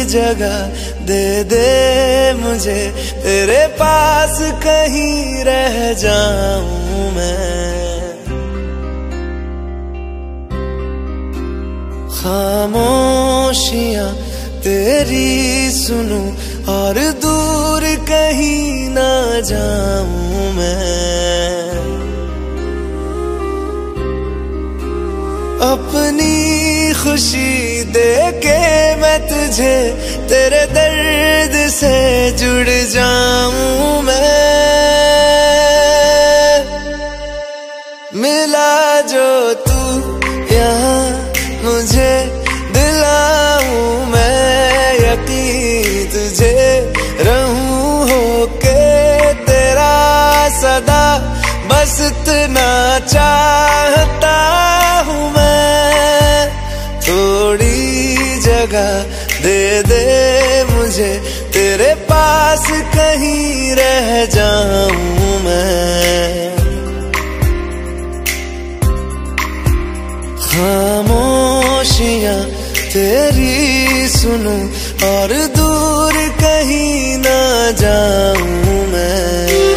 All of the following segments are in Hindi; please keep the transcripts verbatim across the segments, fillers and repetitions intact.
जगह दे दे मुझे, तेरे पास कहीं रह जाऊं मैं। खामोशियां तेरी सुनूं और दूर कहीं ना जाऊं मैं। अपनी खुशी दे के मैं तुझे, तेरे दर्द से जुड़ जाऊं मैं। मिला जो तू यहाँ मुझे, दिलाऊं मैं यकीन तुझे, रहूं होके तेरा सदा, बस इतना चाहता हूँ मैं। थोड़ी जगह दे दे मुझे, तेरे पास कहीं रह जाऊं मैं। खामोशियां तेरी सुनूं और दूर कहीं ना जाऊं मैं।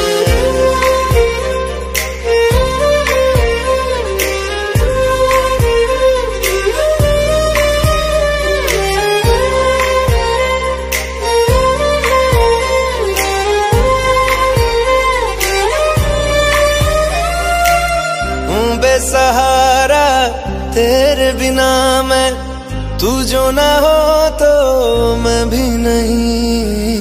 बेसहारा तेरे बिना मैं, तू जो ना हो तो मैं भी नहीं।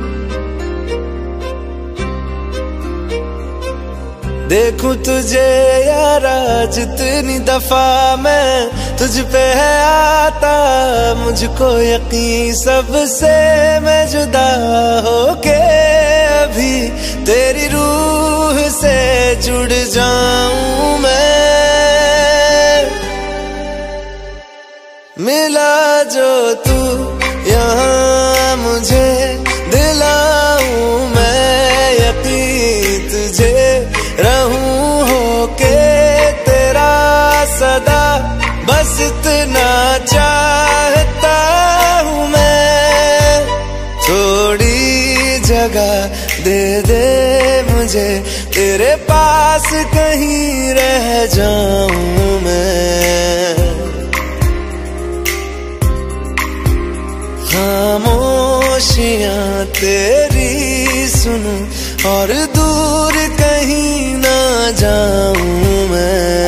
देखूं तुझे यारा जितनी दफा मैं, तुझ पे है आता मुझको यकीन, सबसे मैं जुदा होके अभी तेरी रूह से जुड़ जाऊं मैं। मिला जो तू यहाँ मुझे, दिलाऊं मैं यकीन तुझे, रहूं होके तेरा सदा, बस इतना चाहता हूँ मैं। थोड़ी जगह दे दे मुझे, तेरे पास कहीं रह जाऊं मैं। खामोशियां तेरी सुनूं और दूर कहीं ना जाऊं मैं।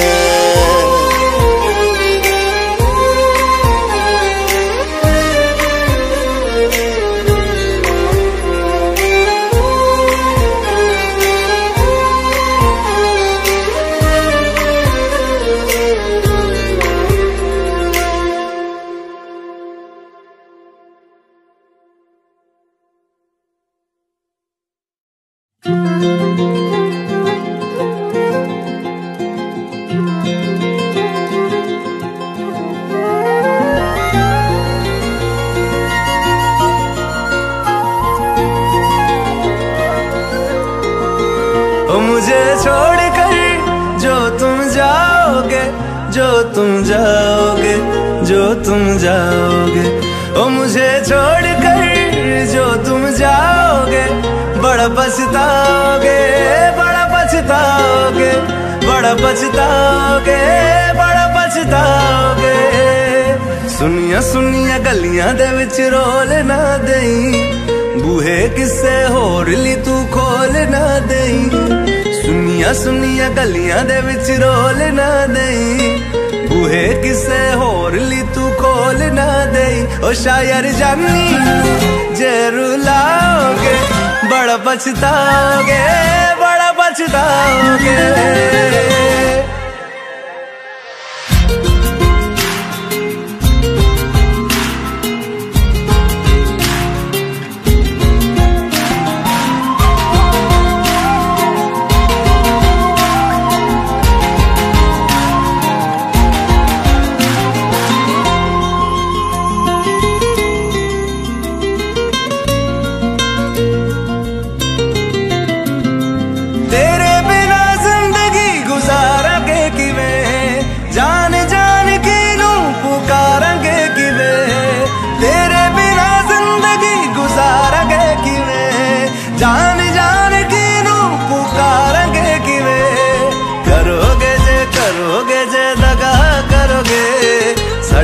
मुझे छोड़कर जो तुम जाओगे, जो तुम जाओगे, जो तुम जाओगे, ओ मुझे छोड़कर जो तुम जाओगे, बड़ा पछताओगे, बड़ा पछताओगे, बड़ा पछताओगे, बड़ा पछताओगे। सुनिया सुनिया गलियां दे विच रोल ना देई, बूहे किसे होर ली तू खोल ना देई। सुनिया सुनिया गलियां दे विच रोल ना देई, बूहे किसे होर ली तू खोल ना देई। ओ शायर जानी जे रुलाओगे, बड़ा पछताओगे, बड़ा पछताओगे। तेरे बिना जिंदगी गुजारा के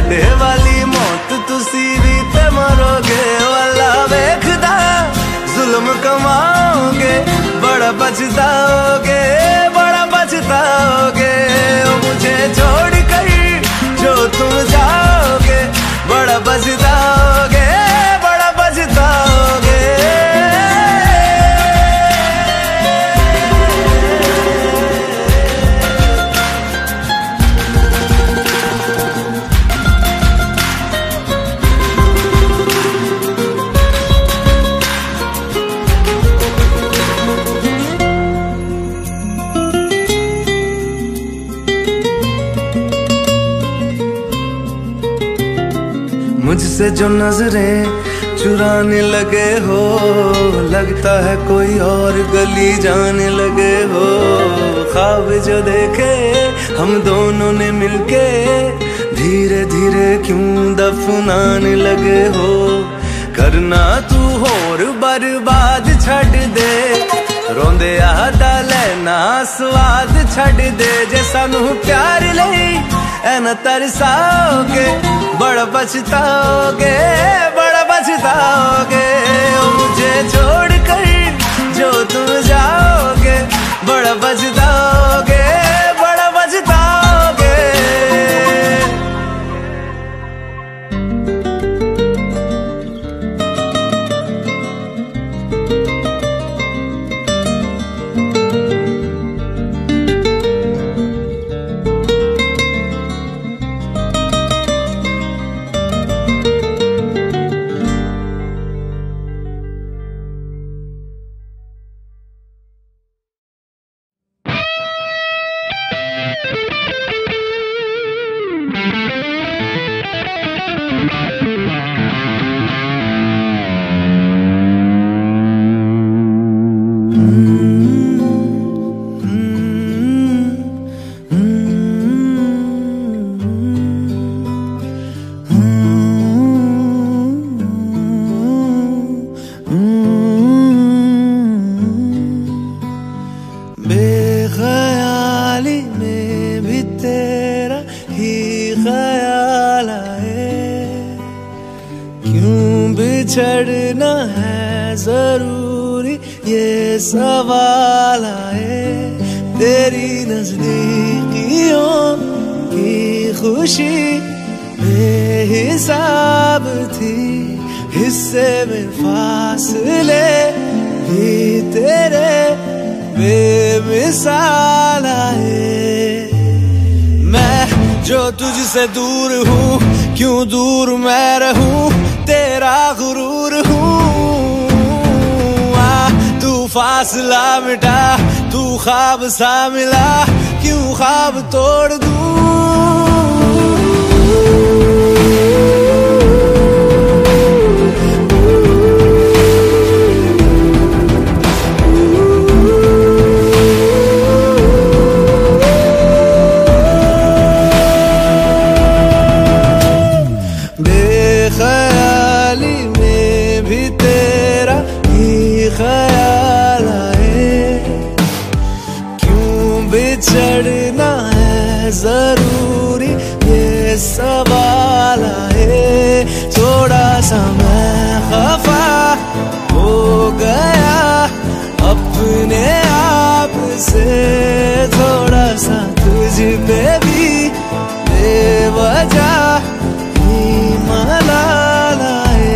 साडे वाली मौत तुसी भी ते मरोगे। वाला वेखदा जुल्म कमाओगे, बड़ा पछताओगे, बड़ा पछताओगे। मुझे छोड़ कर जो तुम जाओगे, बड़ा पछताओगे, बड़ा पछताओगे। मुझसे जो नजरें चुराने लगे हो, लगता है कोई और गली जाने लगे हो। ख्वाब जो देखे हम दोनों ने मिलके, धीरे धीरे क्यों दफनाने लगे हो। करना तू होर बर्बाद छड़ दे, रोंदे आदा लेना स्वाद छड़ दे। जे सानू प्यार लई ऐना तरसाओगे, बड़ा पछताओगे, बड़ा पछताओगे। मुझे छोड़ कर जो तुम जाओगे, बड़ा पछताओगे, बड़ा पछताओगे। बेख्याली में भी तेरा ही ख्याल आए, क्यों बिछड़ना है जरूरी ये सवाल आए। तेरी नजदीकियों की खुशी बेहिसाब थी, हिस्से में फासले भी तेरे बेमिसाल आए। मैं जो तुझसे दूर हूँ, क्यों दूर मैं रहूं, तेरा गुरूर हूँ। आ तू फासला मिटा, तू ख्वाब सा मिला, क्यों ख्वाब तोड़ दूं। बेख्याली में भी तेरा ही ख्याल आए, क्यों बिछड़ना है जरूरी ये सवाल आए। थोड़ा सा मैं खफा हो गया अपने आप से, थोड़ा सा तुझ पे भी बेवजह मलाल आए।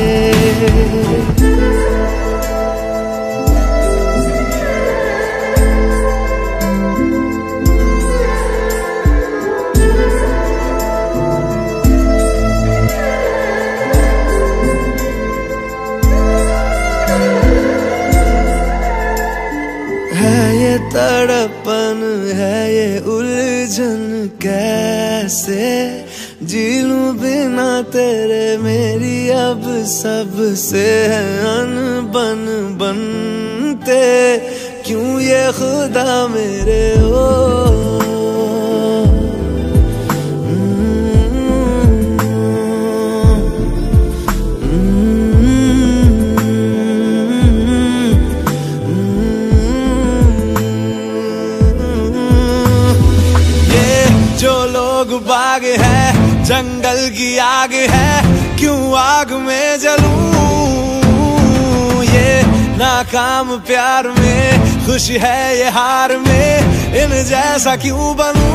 है ये तड़पन, है ये उलझन, कैसे जी लूं बिना तेरे। मेरी अब सबसे है अनबन बनते, क्यों ये खुदा मेरे हो। बाग है जंगल की आग है, क्यों आग में जलूं। ये नाकाम प्यार में, खुश है ये हार में, इन जैसा क्यों बनूं।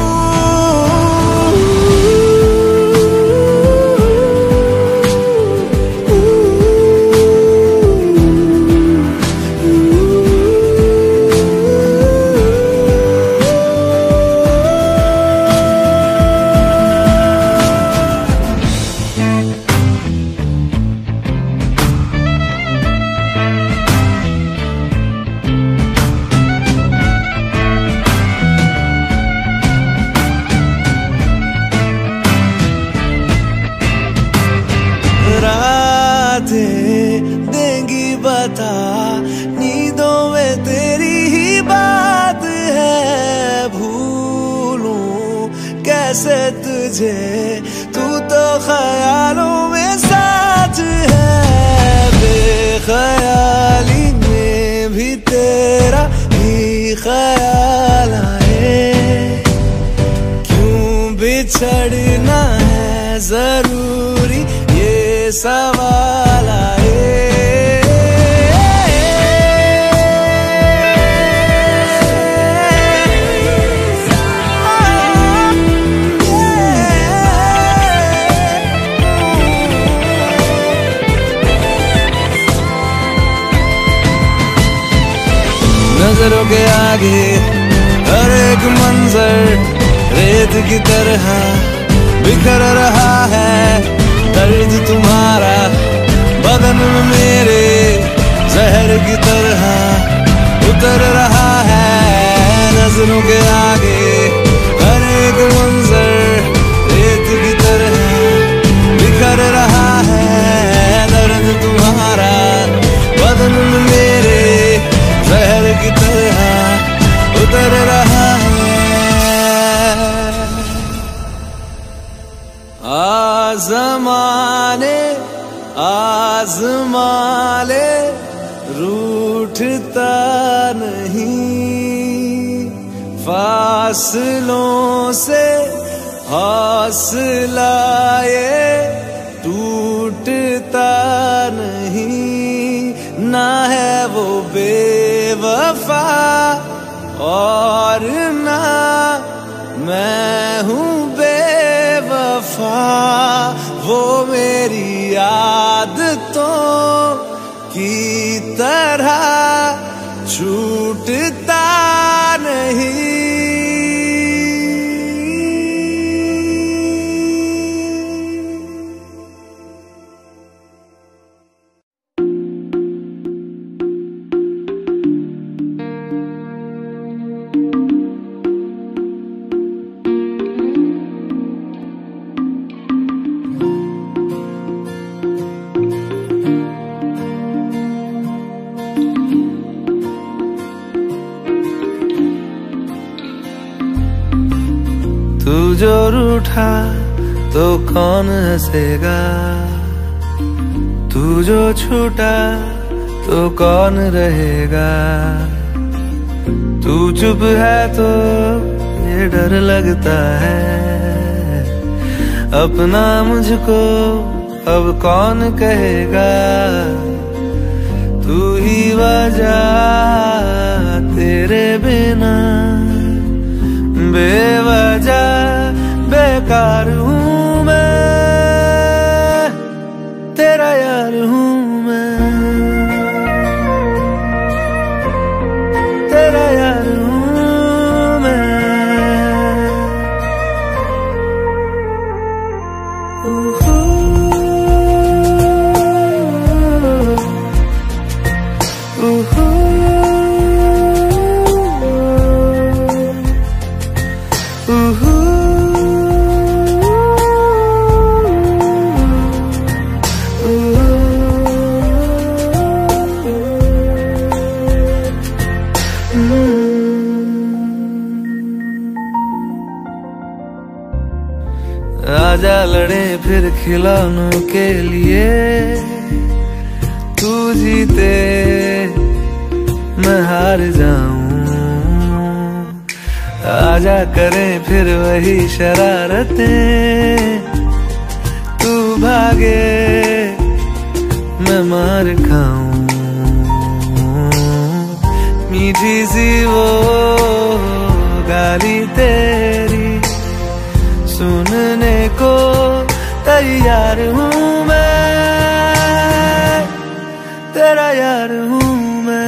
देंगी बता, नींदों में तेरी ही बात है। भूलूं कैसे तुझे, तू तो ख्यालों में साथ है। बेख्याली में भी तेरा ही ख्याल आए, क्यों बिछड़ना है जरूरी ये सवाल आए। नजरों के आगे हर एक मंजर रेत की तरह बिखर रहा है। दर्द तुम्हारा बदन में मेरे जहर की तरह उतर रहा है। नजरों के आगे हर एक मंजर रेत की तरह बिखर रहा है। दर्द तुम्हारा बदन में मेरे जहर की तरह उतर रहा है। आज़माने आज़मा ले, रूठता नहीं। फासलों से हौसला ये टूटता नहीं। ना है वो बेवफा और ना मैं हूँ बेवफा। वो मेरी आदतों की तरह छूटता नहीं। तू जो रूठा तो कौन हंसेगा, तू जो छूटा तो कौन रहेगा। तू चुप है तो ये डर लगता है, अपना मुझको अब कौन कहेगा। तू ही वजह, तेरे बिना बेवजह बेकार हूँ मैं, तेरा यार हूँ मैं, तेरा यार हूँ मैं। आजा लड़े फिर खिलौनों के लिए, तू जीते मैं हार जाऊं। आजा करें फिर वही शरारतें, वो गाली तेरी सुनने को तैयार हूँ मैं, तेरा यार हूँ मैं,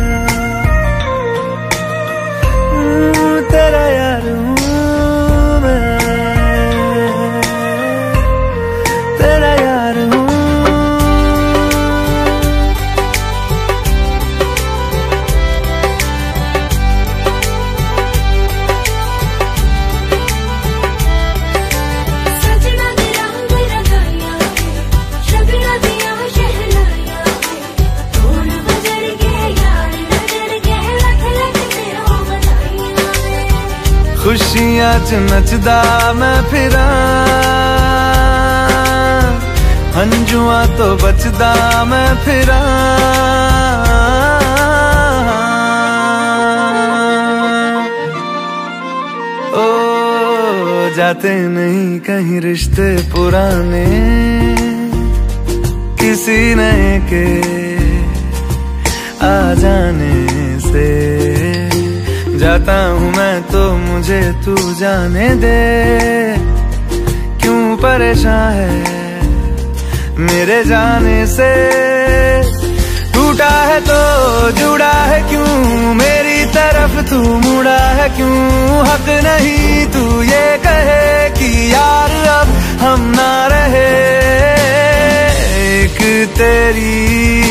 तेरा यार हूँ मैं, तेरा यार हूँ। खुशियां च नचदा मैं फिरा, हंजुआं तो बचदा मैं फिरा। ओ जाते नहीं कहीं रिश्ते पुराने, किसी नए के आ जाने से। जाता हूँ मैं तो मुझे तू जाने दे, क्यों परेशान है मेरे जाने से। टूटा है तो जुड़ा है क्यों, मेरी तरफ तू मुड़ा है क्यों। हक नहीं तू ये कहे कि यार अब हम ना रहे, एक तेरी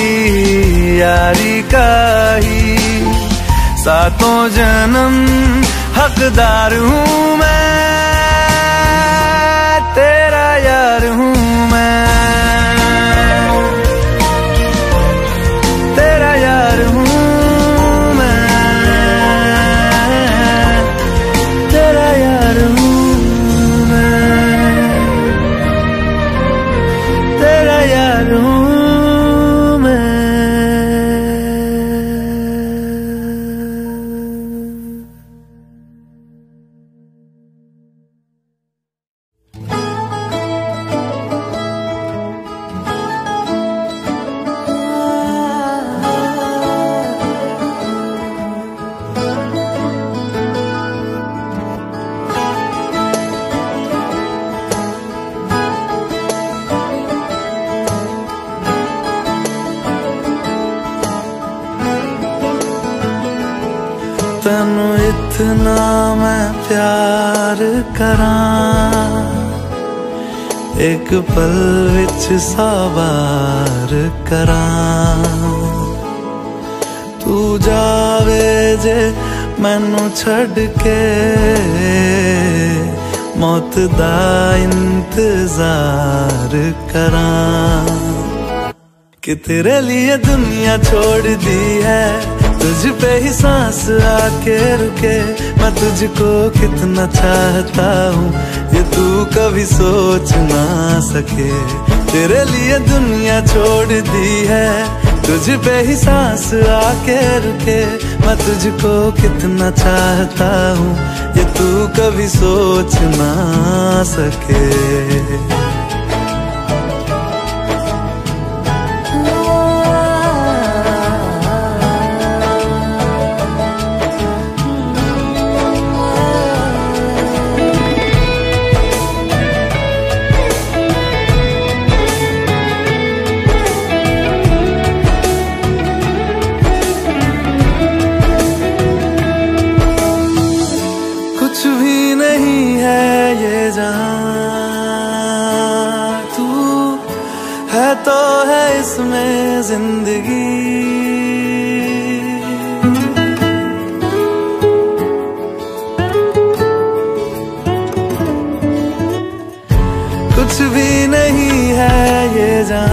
यारी का ही सातों जन्म हकदार हूँ मैं, तेरा यार हूँ मैं, तेरा यार हूँ मैं, तेरा यार हूँ मैं, तेरा यार हूँ। तैनू इतना मैं प्यार करां, एक पल विच साबार करां। तू जावे जे मैनू छड़ के, मौत दा इंतजार करां। कि तेरे लिए दुनिया छोड़ दी है, तुझ पे ही सांस आके रुके। मैं तुझको कितना चाहता हूँ ये तू कभी सोच ना सके। तेरे लिए दुनिया छोड़ दी है, तुझ पे ही सांस आके रुके। मैं तुझको कितना चाहता हूँ ये तू कभी सोच ना सके। कुछ भी नहीं है ये जहां, तू है तो है इसमें जिंदगी। कुछ भी नहीं है ये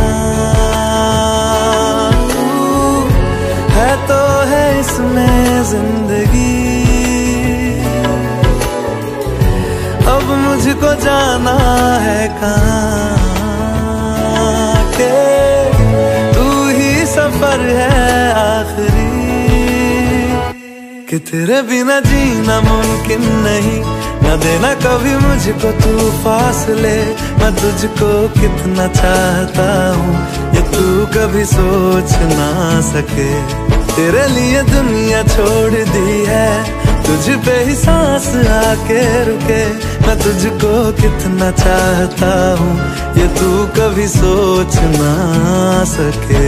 जहां, तू है तो है इसमें जिंदगी। अब मुझको जाना है कहाँ के, तू ही सफर है आखिरी। कि तेरे बिना जीना मुमकिन नहीं, न देना कभी मुझको तू फासले, मैं तुझको कितना चाहता हूँ ये तू कभी सोच ना सके। तेरे लिए दुनिया छोड़ दी है, तुझ पे ही सांस आके रुके, मैं तुझको कितना चाहता हूँ ये तू कभी सोच ना सके।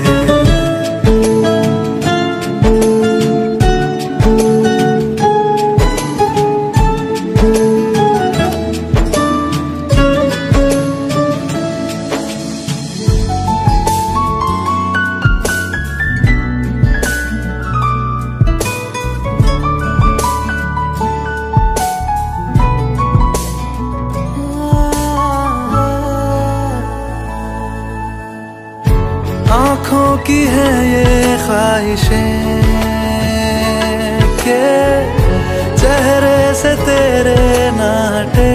आँखों की है ये ख्वाहिशें के चेहरे से तेरे ना हटे,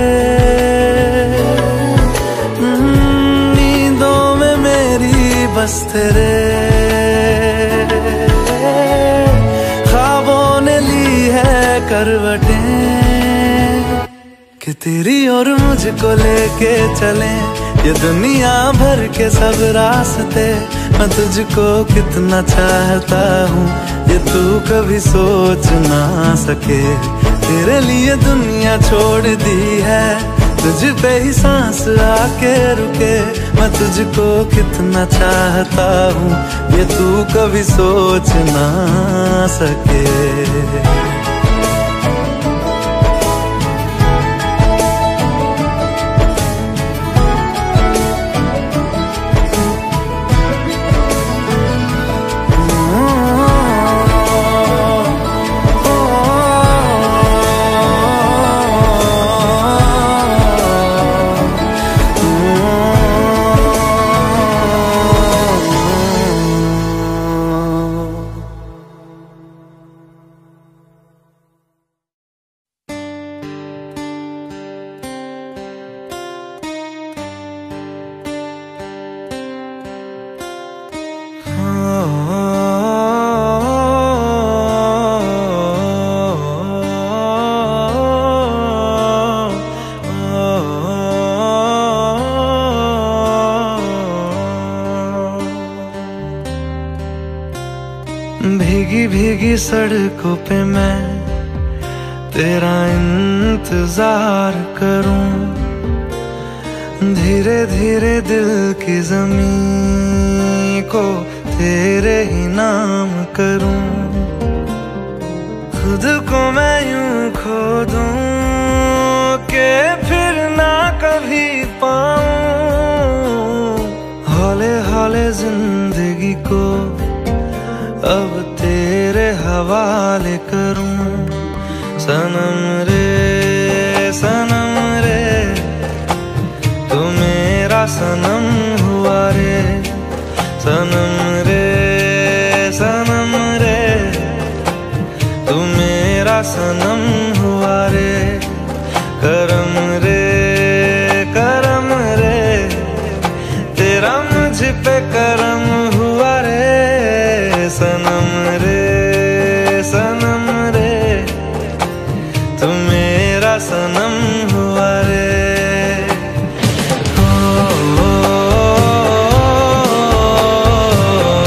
नींदों में मेरी बस तेरे ख्वाबों ने ली है करवटें कि तेरी और मुझको लेके चले ये दुनिया भर के सब रास्ते। मैं तुझको कितना चाहता हूँ ये तू कभी सोच ना सके। तेरे लिए दुनिया छोड़ दी है, तुझ पे ही सांस आके रुके, मैं तुझको कितना चाहता हूँ ये तू कभी सोच ना सके। भीगी भीगी सड़कों पे मैं तेरा इंतजार करूं, धीरे धीरे दिल की ज़मीं को तेरे ही नाम करूं। खुद को मैं यूं खो दूं कि फिर ना कभी पाऊं, हौले हौले जिंदगी को अब तेरे हवाले करूं। सनम रे सनम रे तू मेरा सनम हुआ रे, सनम रे सनम रे तू मेरा सनम हुआ रे। करम रे करम रे तेरा मुझ पे करम हुआ रे, सनम रे सनम रे तू मेरा सनम हुआ रे। ओ, ओ, ओ, ओ,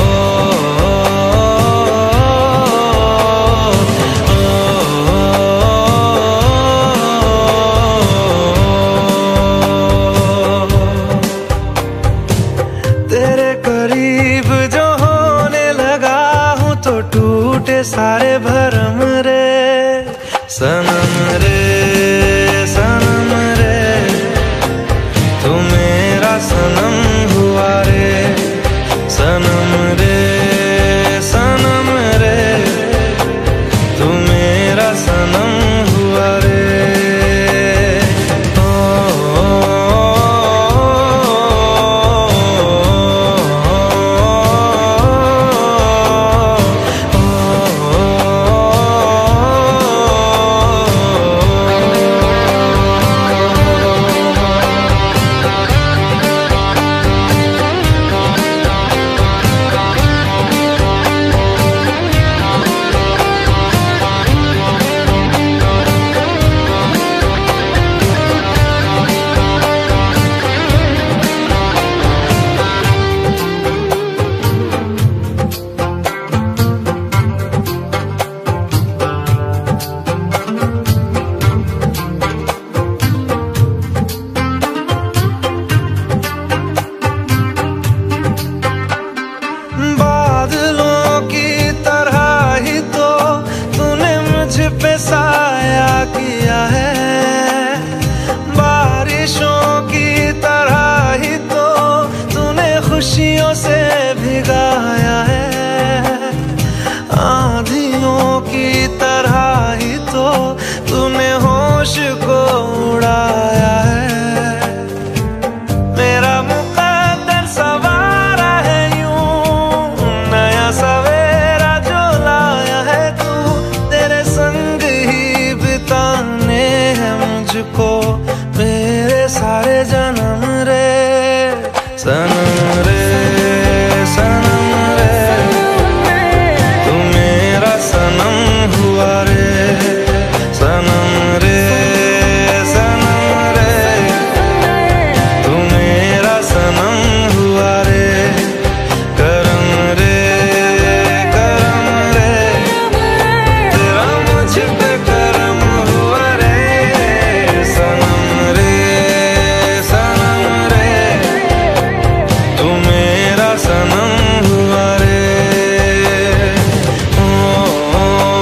खुशियों से भिगाया है, आंधियों की तरह ही तो तूने होश को उड़ाया है। मेरा मुकद्दर सवारा है यूं, नया सवेरा जो लाया है तू, तेरे संग ही बिताने हैं मुझको मेरे सारे जन्म रे सनम रे सनम रे, तू मेरा सनम हुआ रे सनम रे सनम रे, तू मेरा सनम हुआ रे करम रे करम रे, तेरा मुझ पे करम हुआ रे सनम रे सनम रे, तू मेरा सनम हुआ रे। ओ, ओ,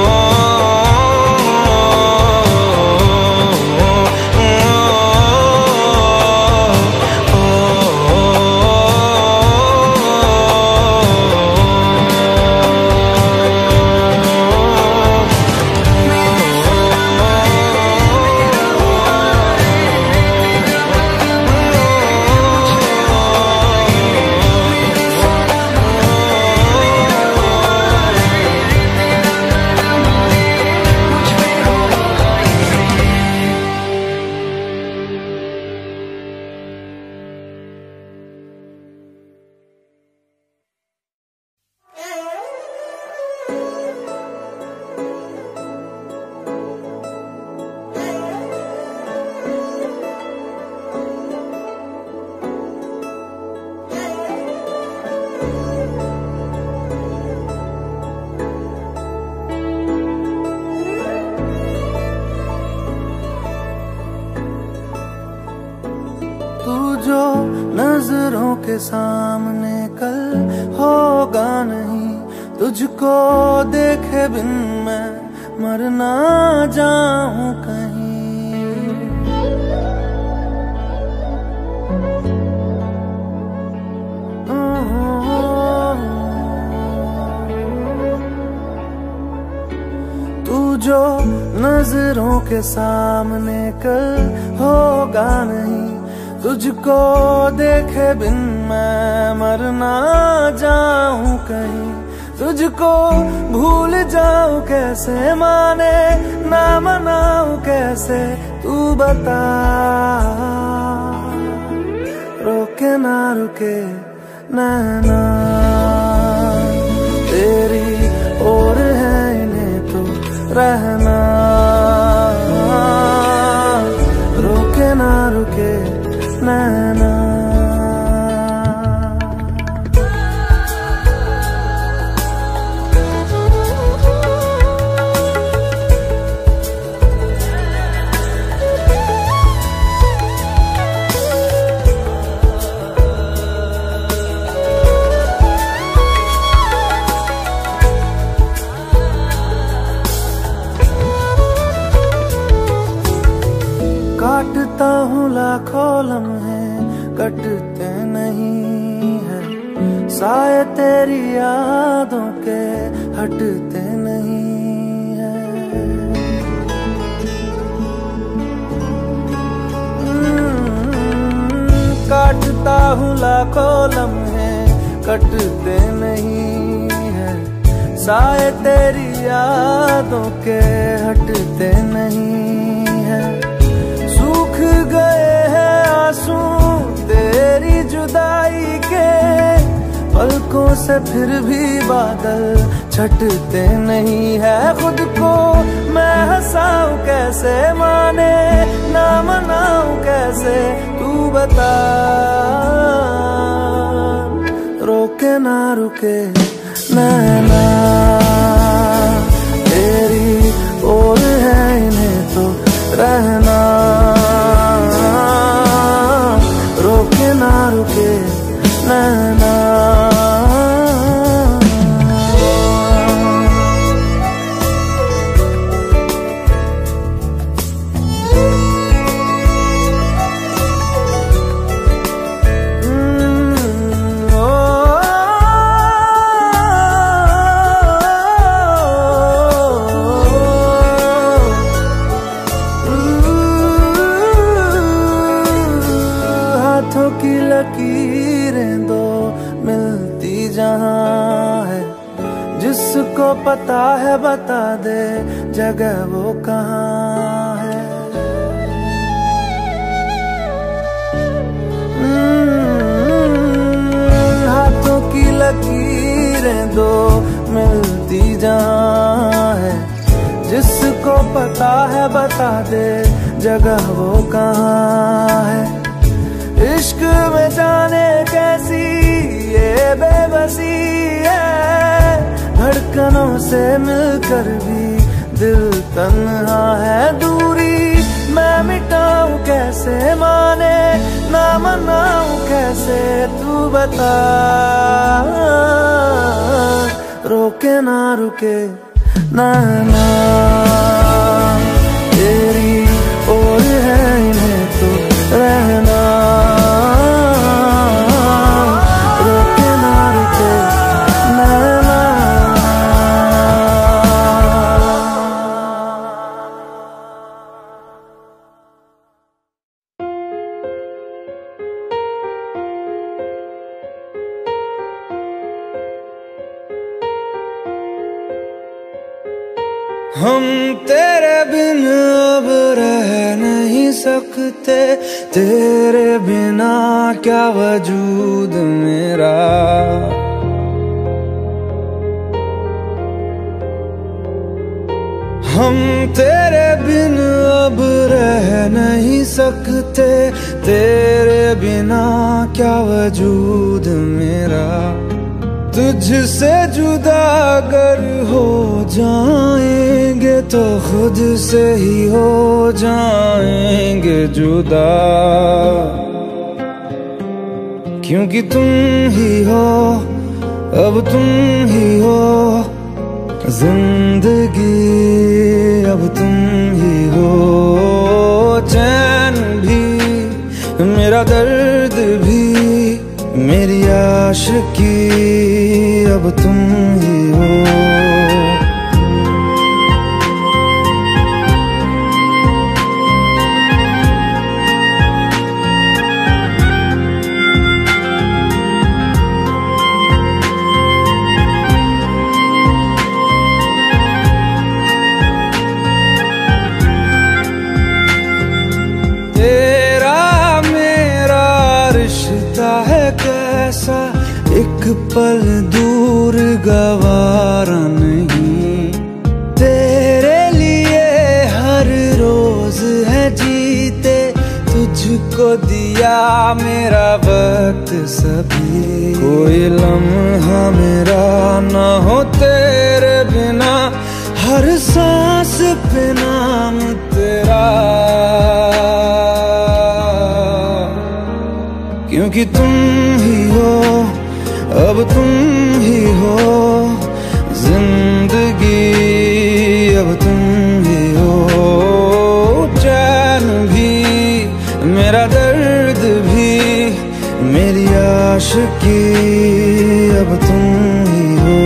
तू जो नजरों के सामने कल होगा नहीं, तुझको देखे बिन मैं मर ना जाऊं कहीं। तू जो नजरों के सामने कल होगा नहीं, तुझको देखे बिन मैं मर ना जाऊं कहीं। तुझको भूल जाऊं कैसे, माने ना मनाऊं कैसे, तू बता। रोके ना रुके नैना तेरी और है इन्हें तो रहना, रोके ना रुके नैना। काटता हूँ लाखों लम्हे कटते नहीं है, साए तेरी यादों के हटते नहीं है। काटता हूँ लाखों लम्हे कटते नहीं है, साए तेरी यादों के हटते नहीं है। सूख गए हैं आंसू तेरी जुदाई के, पलकों से फिर भी बादल छटते नहीं है। खुद को मैं हंसाऊं कैसे, माने ना मनाऊं कैसे, तू बता। रोके ना रुके नैना तेरी और है इन्हें तो रहना, रोके ना रुके नैना। ओ हाथों की लकीरें दो मिलती जहां है, जिसको पता है बता दे जगह वो कहाँ है। हाथों की लकीरें दो मिलती जहां है, जिसको पता है बता दे जगह वो कहाँ है। इश्क में जाने कैसी ये बेबसी है, धड़कनों से मिलकर भी दिल तन्हा है। दूरी मैं मिटाऊं कैसे, माने ना मनाऊं कैसे, तू बता। रोके ना रुके ना ना तेरी ओर है इन्हें तो रहना। रोके ना रुके ना ना। हम तेरे बिन अब रह नहीं सकते, तेरे बिना क्या वजूद मेरा। हम तेरे बिन अब रह नहीं सकते, तेरे बिना क्या वजूद मेरा। तुझसे जुदा अगर हो जाएंगे तो खुद से ही हो जाएंगे जुदा, क्योंकि तुम ही हो अब तुम ही हो जिंदगी, अब तुम ही हो। चैन भी मेरा दर्द भी मेरी आशिकी, अब तुम ही हो। तेरा मेरा रिश्ता है कैसा, एक पल दूर गवारा नहीं। तेरे लिए हर रोज है जीते, तुझको दिया मेरा वक्त सभी। कोई लम्हा मेरा ना हो तेरे बिना, हर सांस पे नाम तेरा, क्योंकि तुम ही हो अब तुम ही हो जिंदगी, अब तुम ही हो। चैन भी मेरा दर्द भी मेरी आशिकी, अब तुम ही हो।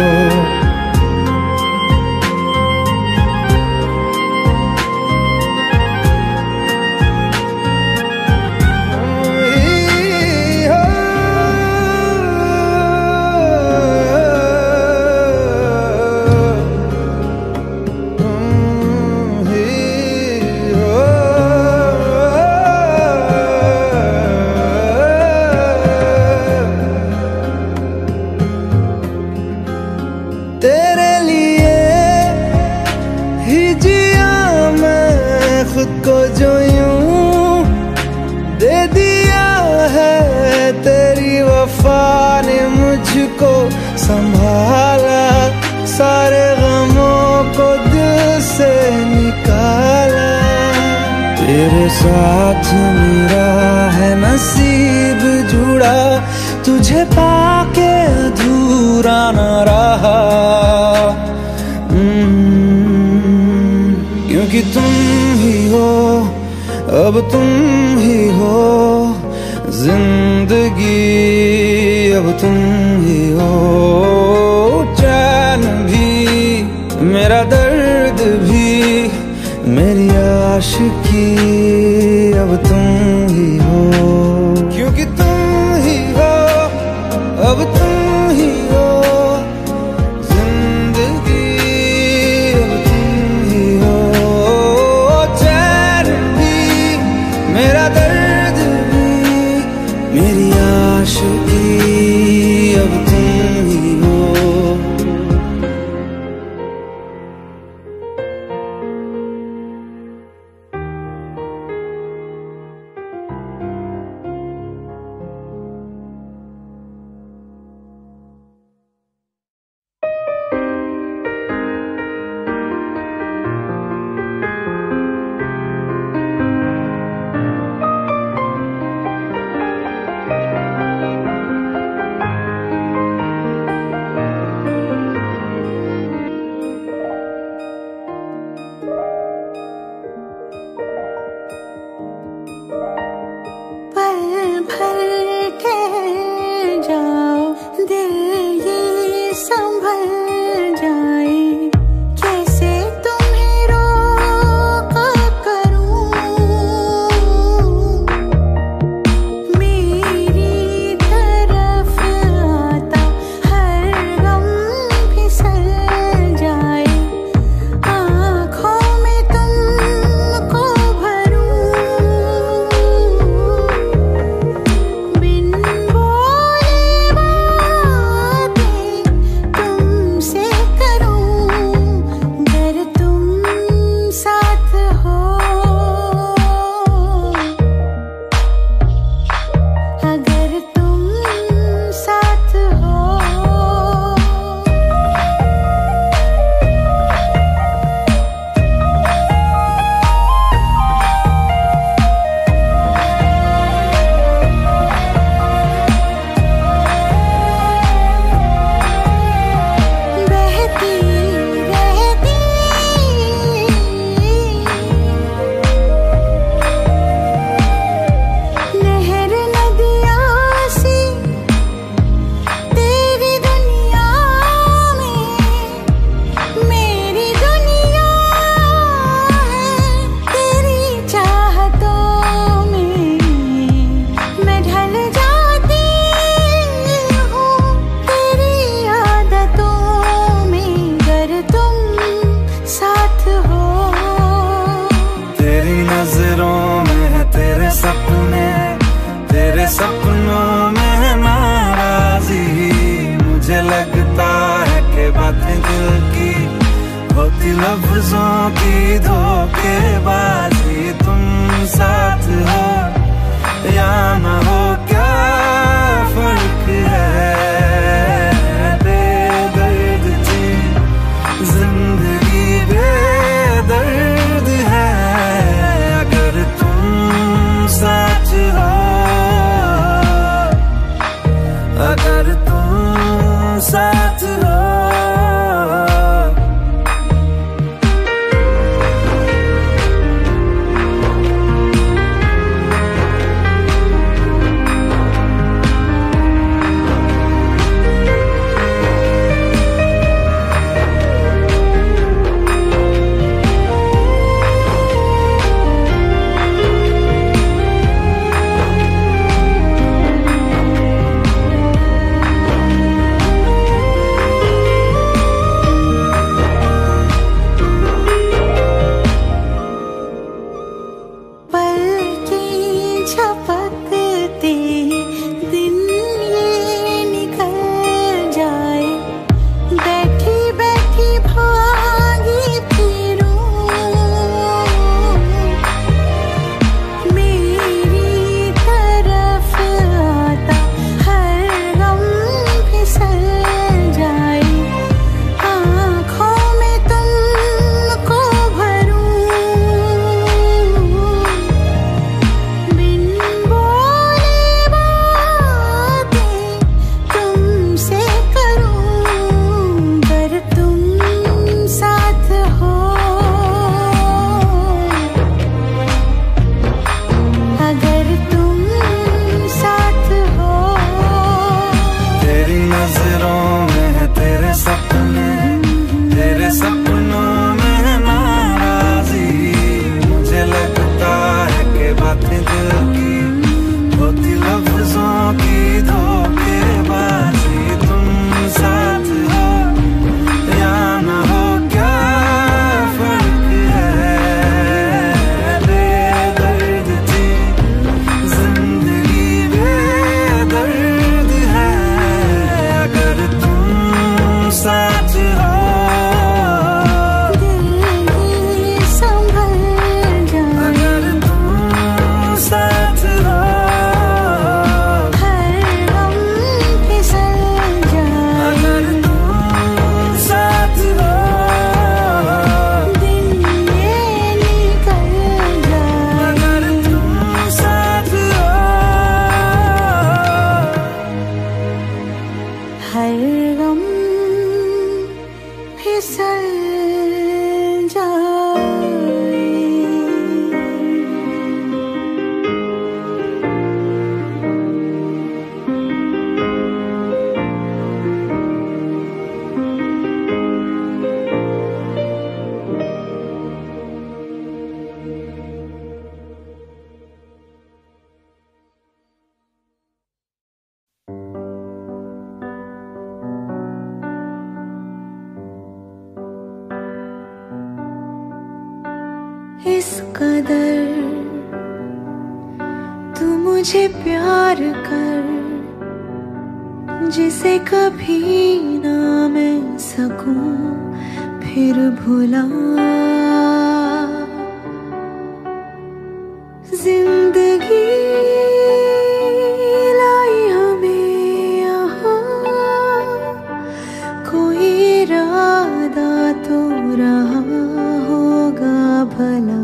तेरे लिए ही जिया मैं खुद को, जो यूं दे दिया है तेरी वफा ने मुझको संभाला। सारे गमों को दिल से निकाला, तेरे साथ मेरा है नसीब जुड़ा, तुझे पाके अधूरा न रहा। क्योंकि तुम ही हो अब तुम ही हो जिंदगी, अब तुम ही हो। चैन भी मेरा दर्द भी मेरी आशिकी, अब तुम ही हो। क्यों सपनों में नाराजी, मुझे लगता है कि बातें दिल की होती लफ्जों की धोखेबाजी। तुम साथ हो या ना हो क्या फर्क है, बेदर्द थी जिंदगी बेदर्द है। अगर तुम साथ हो, अगर तुम साथ हो। इस कदर तू मुझे प्यार कर, जिसे कभी ना मैं सकूं फिर भुला। जिंदगी लाई हमें यहाँ, कोई इरादा तो रहा होगा भला।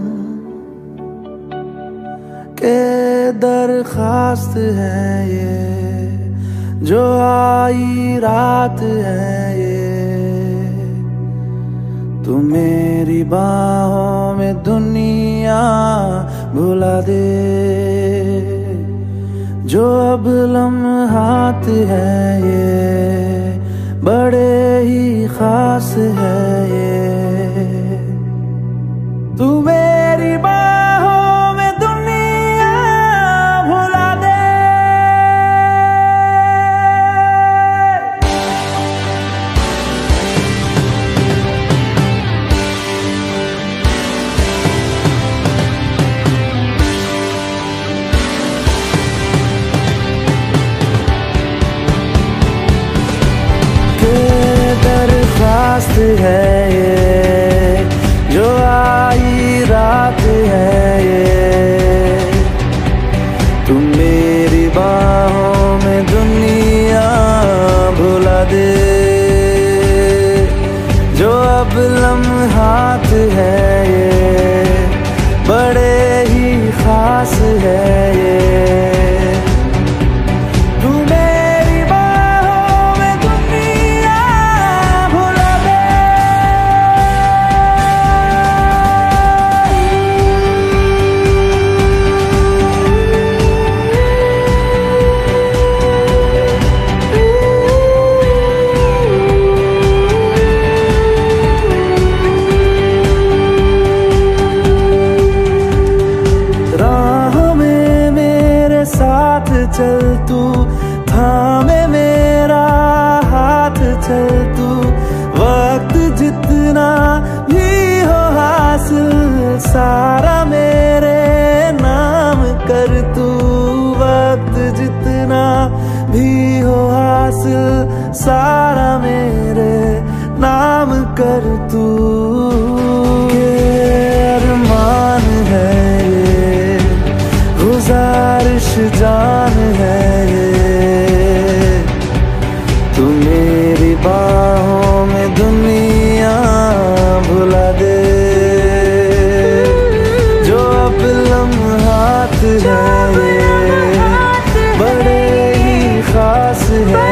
के दरखास्त है ये जो आई रात है ये, तू मेरी बाहों में दुनिया भुला दे। जो अब लम्हात है ये बड़े ही खास है ये, तू मेरी बाहों में दुनिया भुला दे। रात है ये, जो आई रात है ये। तू मेरी बाहों में दुनिया भुला दे, जो अब लम्हात है ये, बड़े ही खास है ये। चल तू थामे मेरा हाथ, चल तू वक्त जितना भी हो हासिल सारा मेरे नाम कर तू। वक्त जितना भी हो हासिल सारा मेरे नाम कर तू। अरमान है ये, गुजारिश जान है ये, तू मेरी बाहों में दुनिया भुला दे, जो अब लम्हात है ये, बड़े ही खास है।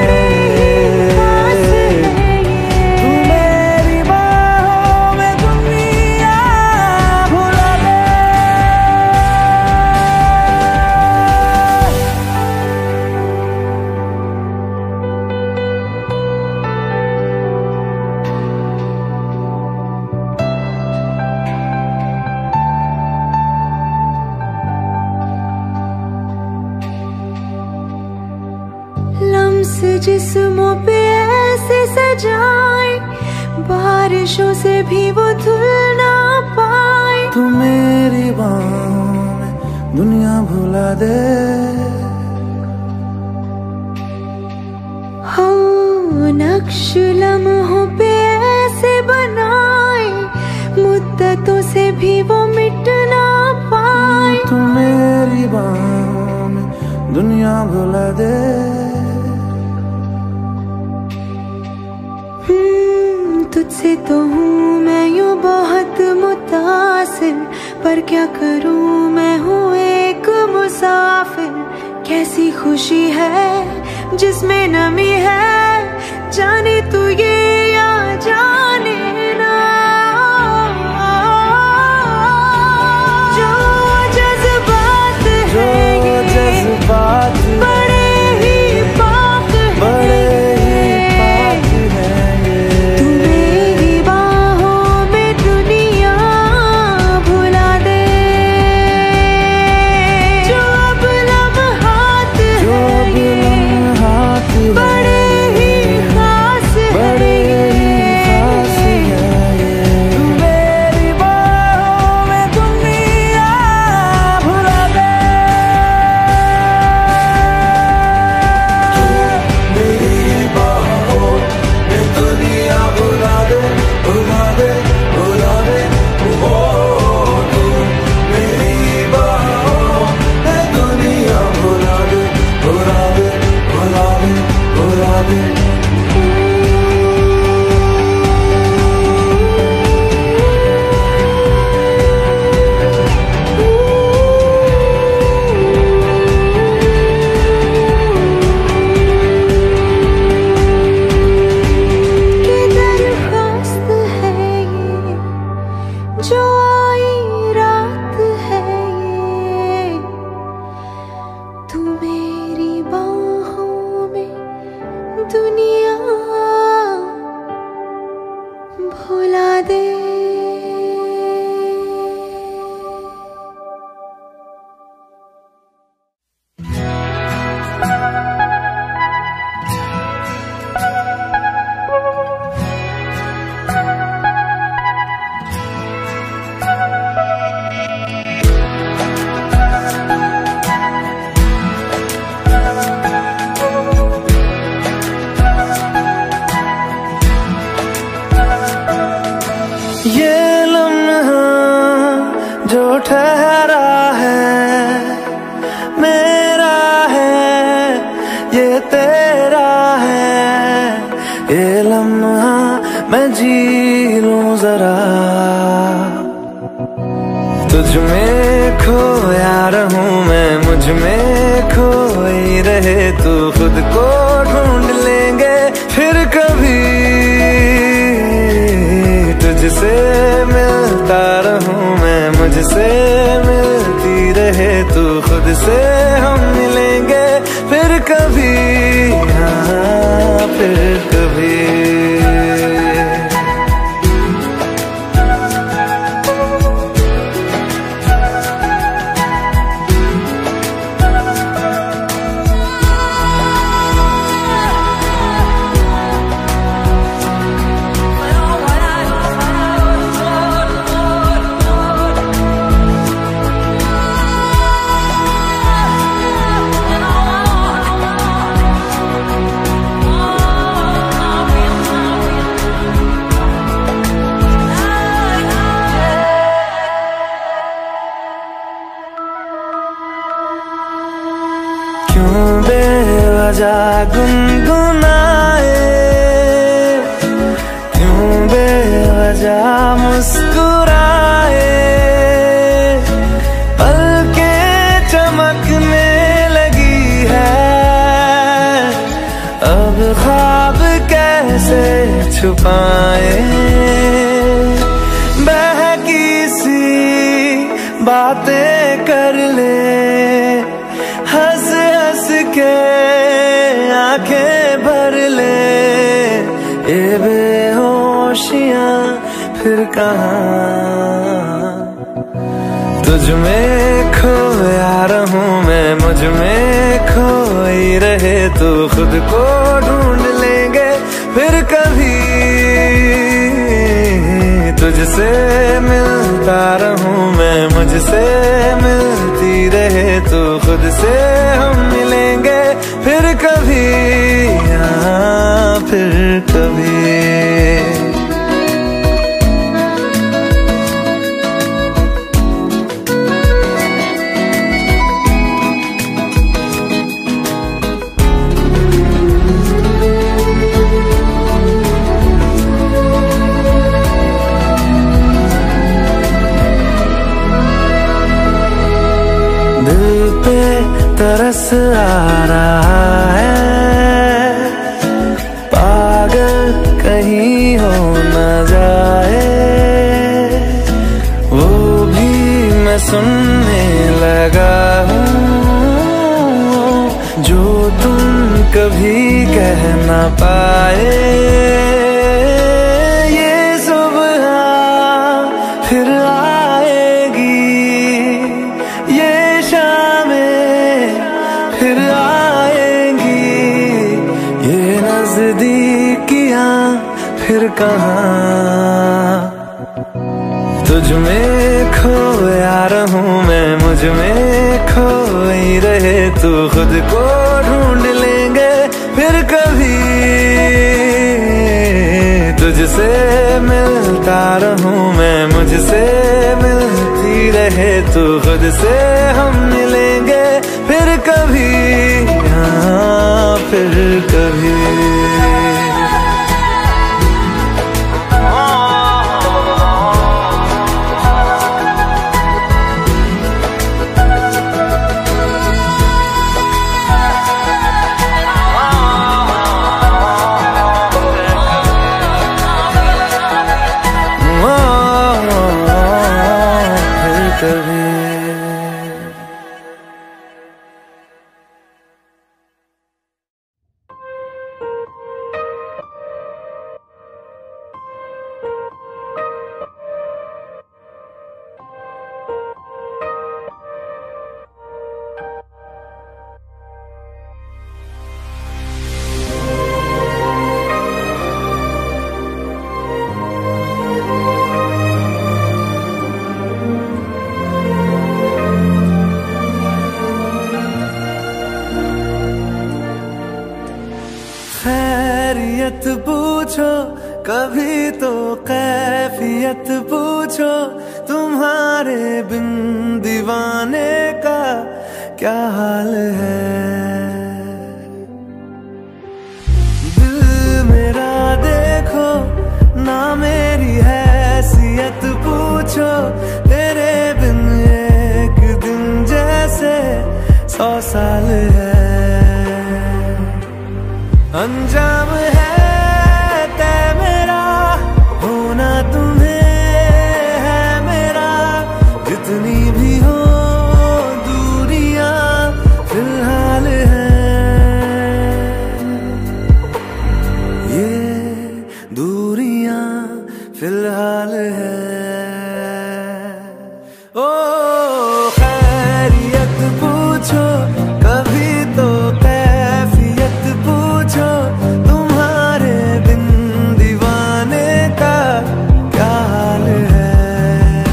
लम्स जिस्मों पे ऐसे सजाए, बारिशों से भी वो धुल ना पाए। तू मेरी बाहों में दुनिया भुला दे, हो नक्श लम्हों पे ऐसे बनाए, मुद्दतों से भी वो मिट ना पाए। तू मेरी बाहों में दुनिया भुला दे। तुझसे तो हूँ मैं यूँ बहुत मुतासिर, पर क्या करूँ मैं हूँ एक मुसाफिर। कैसी खुशी है जिसमें नमी है, जाने तू ये या जाने ना। जो जज्बात है ये, जज्बात बड़े ही पाक है। बड़े ही ये तेरा है, ये लम्हा मैं जी लूं जरा। तुझ में खोया रहूं मैं, मुझ में खोई रहे तू, खुद को ढूंढ लेंगे फिर कभी। तुझसे मिलता रहूं मैं, मुझसे मिलती रहे तू, खुद से हम मिलेंगे फिर कभी, हाँ फिर कभी। बेवजह गुनगुनाए, क्यों बेवजह मुस्कुराए, पलकें चमकने लगी है, अब ख्वाब कैसे छुपाए। बहकी सी बातें कर ले, हंस हंस के आंखें भर ले, ये बेहोशियां फिर कहाँ। तुझ में खोया रहूं मैं, मुझ में खोई रहे तू, खुद को ढूंढ लेंगे फिर कभी। तुझसे मिलता रहूं मैं, मुझसे मिलती रहे तू, खुद से हम मिलेंगे फिर कभी, हाँ फिर कभी। दिल पे तरस आ रहा है, पागल कहीं हो न जाए, वो भी मैं सुनने लगा हूँ, जो तुम कभी कह न पाए। ये सुबह फिर आएगी, ये फिर आएंगी, ये नजदीकियां फिर कहाँ। तुझ में खोया रहूं मैं, मुझ में खोई रहे तू, खुद को ढूंढ लेंगे फिर कभी। तुझसे मिलता रहूं मैं, मुझसे मिलती रहे तू, खुद से हम मिलेंगे फिर कभी, हाँ फिर कभी। खैरियत पूछो कभी तो कैफियत पूछो, तुम्हारे बिन दीवाने का क्या हाल है। सौ साल है। अंजाम है तय मेरा, होना तुम्हें है मेरा, जितनी भी हो दूरियां फिलहाल है। ये दूरियां फिलहाल है। ओ खैरियत पूछो कभी तो कैफियत पूछो, तुम्हारे बिन दीवाने का क्या हाल है।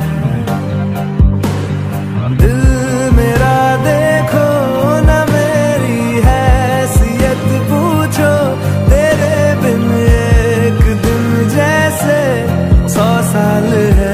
दिल मेरा देखो ना मेरी हैसियत पूछो, तेरे बिन एक दिन जैसे सौ साल है।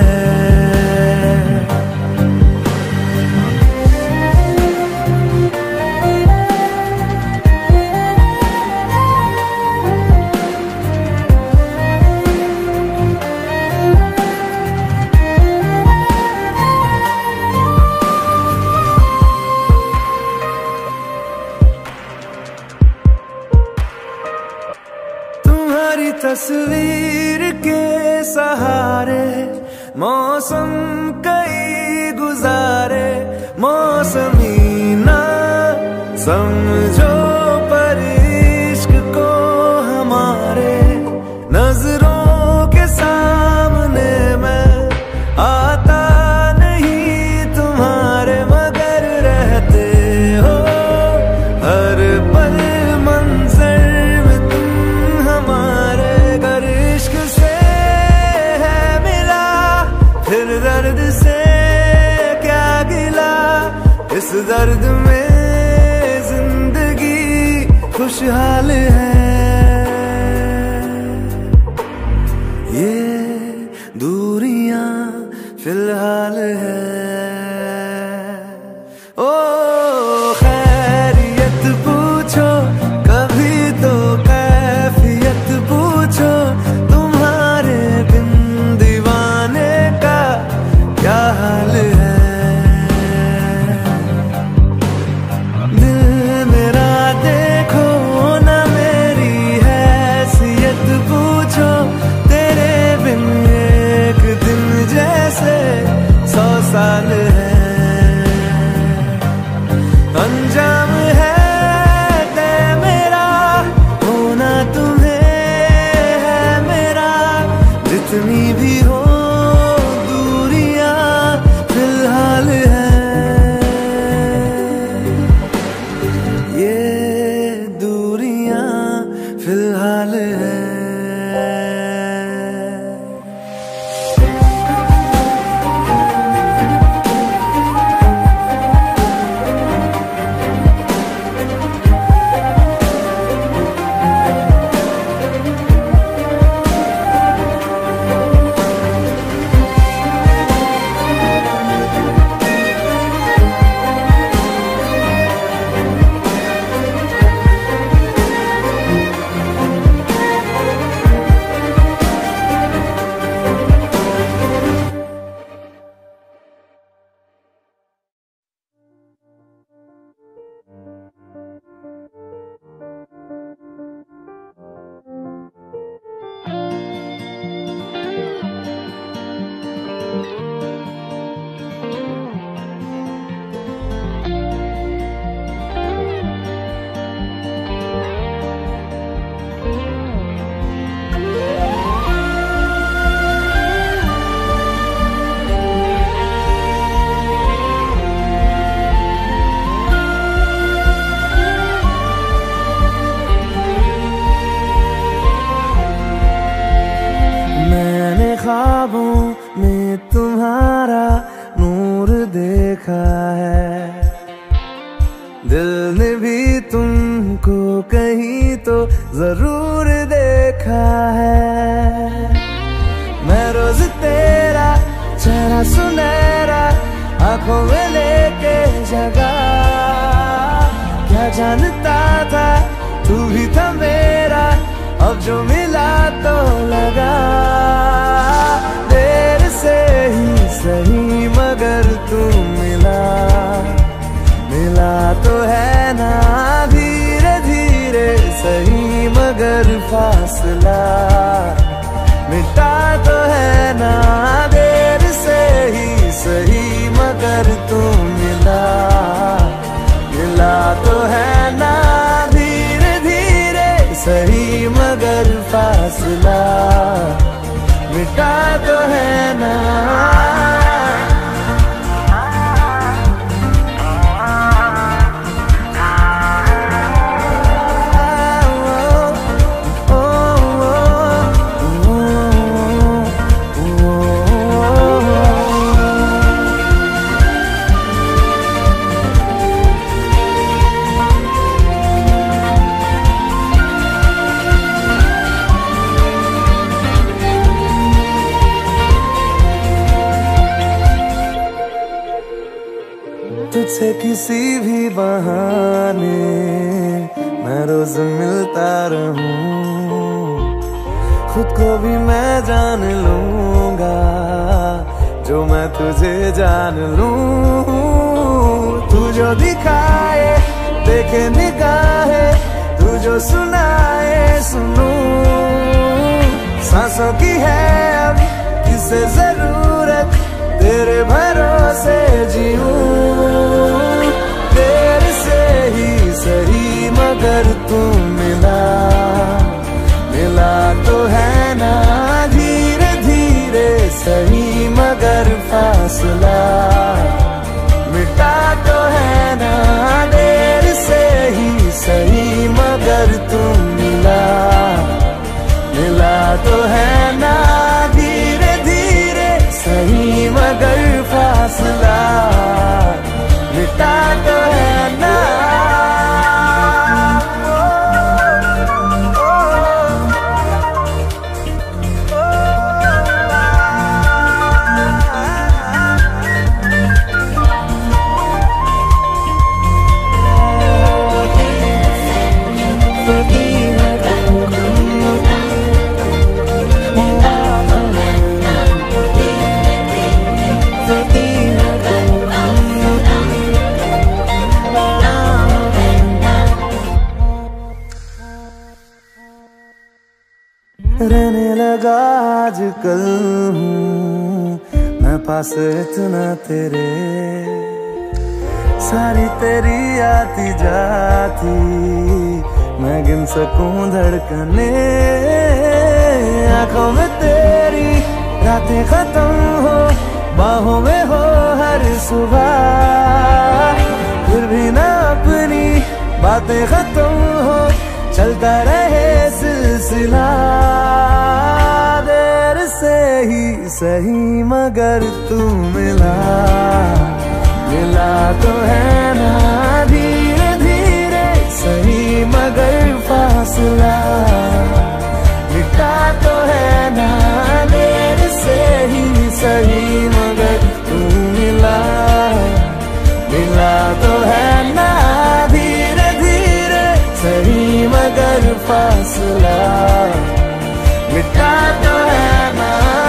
तुम्हारी तस्वीर के सहारे मौसम कई गुजारे, मौसमी ना समझो पर इश्क को हमारे, नजरों के सामने मैं आता नहीं तुम्हारे, मगर रहते हो हर पल मंजर में तुम हमारे। गर इश्क से है मिला फिर दर्द से क्या गिला, इस दर्द में जिंदगी खुशहाल है। ये दूरियां फिलहाल है। ओ खैरियत पूछो कभी तो कैफियत पूछो, तुम्हारे बिन दीवाने का क्या हाल है। दिल मेरा देखो ना मेरी हैसियत पूछो, तेरे बिन एक दिन जैसे सौ साल है। अंजाम है तय मेरा, होना तुम्हें है मेरा, जितनी भी हो दूरियां फिलहाल है। ये दूरियां फिलहाल है। ख्वाबों में तुम्हारा नूर देखा है, दिल ने भी तुमको कहीं तो जरूर देखा है। मैं रोज तेरा चेहरा सुनहरा आंखों में लेके जगा, क्या जानता था तू भी था मेरा, अब जो मिला तो लगा। देर से ही सही मगर तू मिला, मिला मिला तो है ना धीरे धीरे सही मगर फासला मिटा तो है ना देर से ही सही मगर तू मिला मिला तो है ना धीरे धीरे सही मगर फासला मिटा तो है ना तुझसे किसी भी बहाने मैं रोज मिलता रहूं, खुद को भी मैं जान लूंगा जो मैं तुझे जान लूं। तू जो दिखाए देखे निगाहे, तू जो सुनाए सुनूं, सांसों की है अब किसे जरूरत तेरे भरोसे जीऊं, तेरे से ही सही मगर तू मिला मिला तो है ना धीरे धीरे सही मगर फासला मिटा तो है ना देर से ही सही मगर तू मिला मिला तो है ना धीरे धीरे सही मगर फासला मिटा तो है ना। रहने लगा आजकल हूँ मैं पास इतना तेरे, सारी तेरी आती जाती मैं गिन सकूं धड़कने, आंखों में तेरी रातें खत्म हो बाहों में हो हर सुबह, फिर भी ना अपनी बातें खत्म हो चलता रहे सिलसिला, देर से ही सही मगर तू मिला मिला तो है ना धीरे धीरे सही मगर फासला मिटा तो है ना देर से ही सही मगर तू मिला मिला तो है ना धीरे धीरे सही मगर फासला मिटा तो है ना।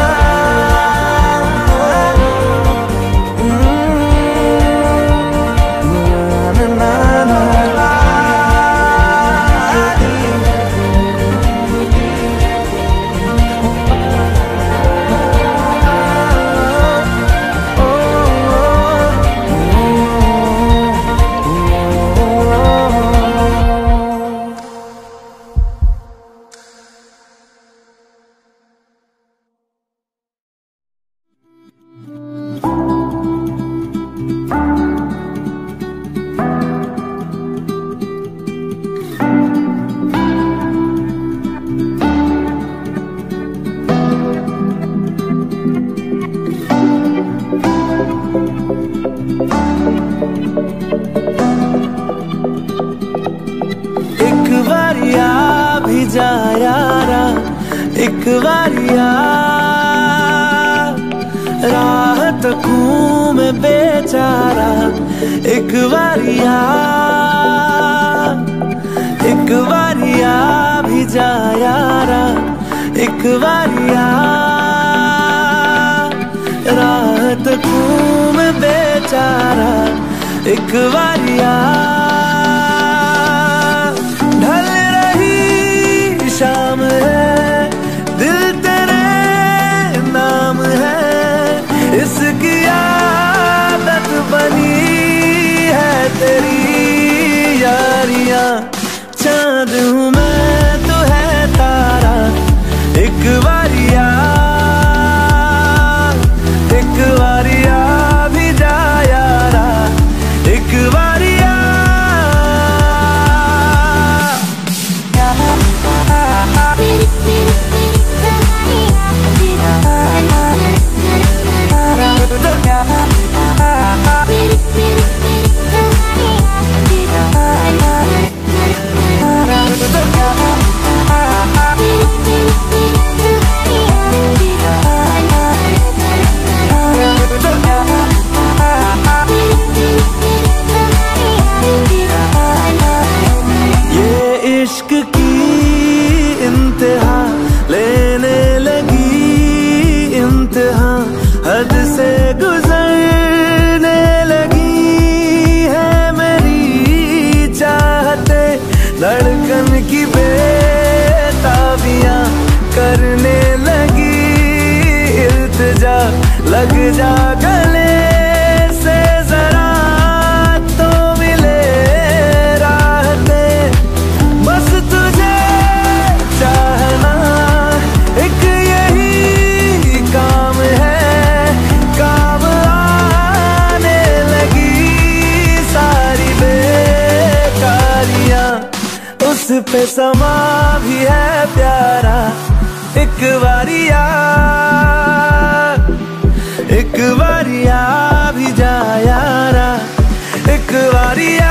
जा यारा एक बारिया राह तकूं मैं बेचारा, एक बारिया एक बारिया भी जा यारा एक बारिया राह तकूं मैं बेचारा, एक बारिया ढल रही शाम है, दिल तेरे नाम है, इसकी आदत बनी है तेरी यारियां। चांद हूँ मैं तो है तारा, एक बारिया एक बारिया भी जा यारा, एक बारिया। ये इश्क की इंतहा लेने लगी, इंतहा हद से गुजरने लगी है मेरी चाहते, धड़कन की बेताबियां करने लगी, इल्तिजा लग जा गले से जरा तो मिले राहते, बस तुझे चाहना एक यही काम है, काम आने लगी सारी बेकारियां, उस पे समा भी है प्यारा, एक बारिया एक बारिया भी जा यारा, एक बारिया।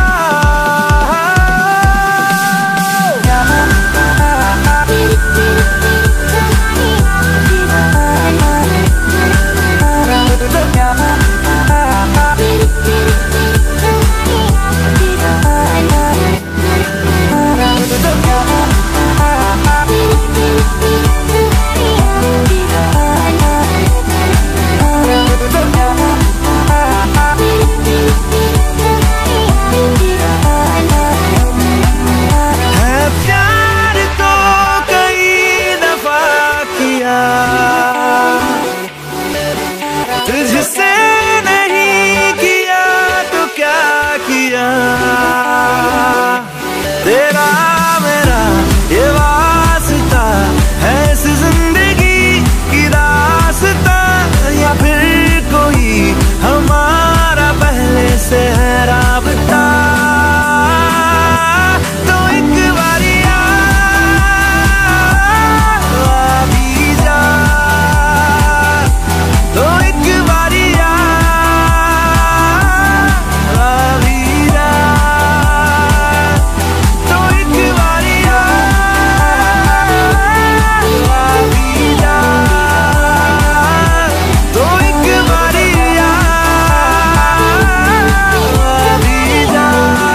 तुझसे नहीं किया तो क्या किया, तेरा मेरा ये वास्ता है इस जिंदगी की रास्ता, या फिर कोई हमारा पहले से है राबता। तो एक बारिया भी जा, तो एक बारिया भी जा, तो एक बारिया भी जा, तो एक बारिया भी जा।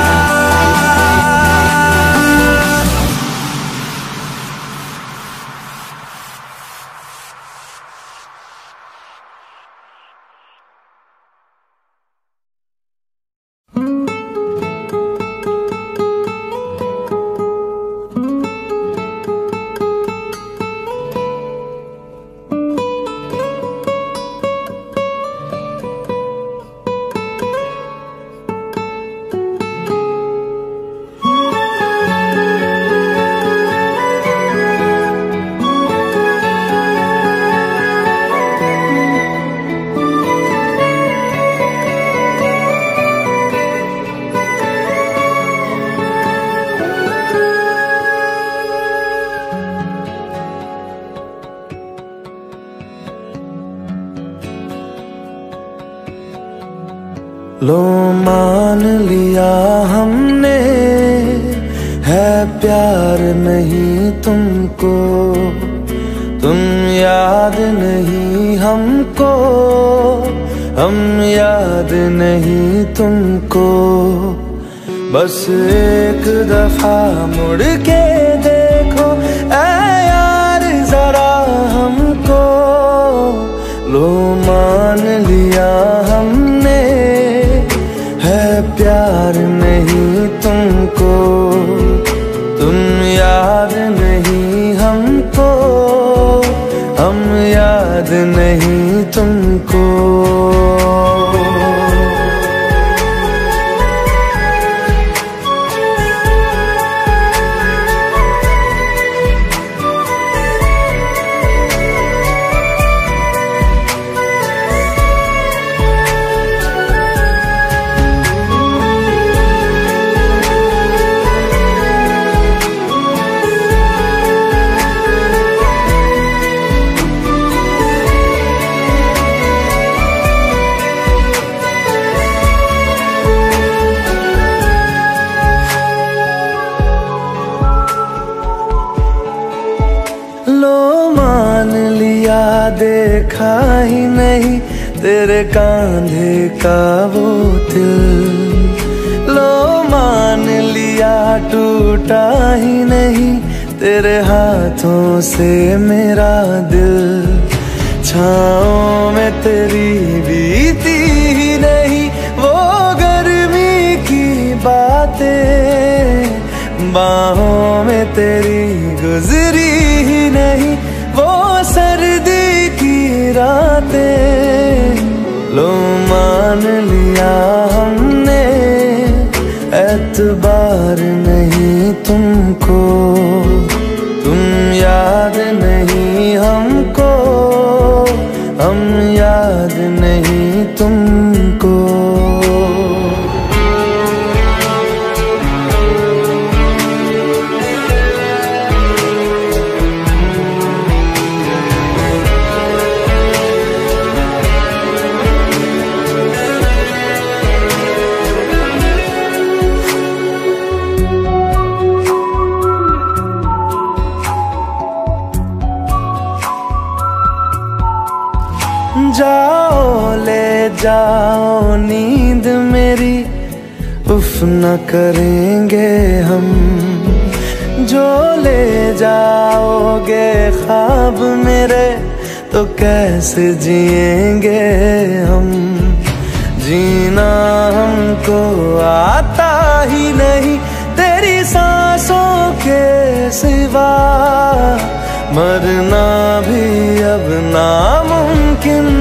लो मान लिया हमने है प्यार नहीं तुमको, तुम याद नहीं हमको, हम याद नहीं तुमको, बस एक दफा मुड़ के देखो ऐ यार जरा हमको। लो मान लिया हमने है नहीं तुमको। लो मान लिया देखा ही नहीं तेरे कांधे का वो दिल। लो मान लिया टूटा ही नहीं तेरे हाथों से मेरा दिल। छाँव में तेरी बीती ही नहीं वो गर्मी की बातें। बाहों में तेरी गुजरी ही नहीं वो सर्दी की रातें। लो मान लिया हमने एतबार नहीं तुमको। तुम याद नहीं हमको, हम याद नहीं तुमको। जाओ ले जाओ नींद मेरी, उफ न करेंगे हम। जो ले जाओगे ख्वाब मेरे तो कैसे जिएंगे हम। जीना हमको आता ही नहीं तेरी सांसों के सिवा। मरना भी अब नामुमकिन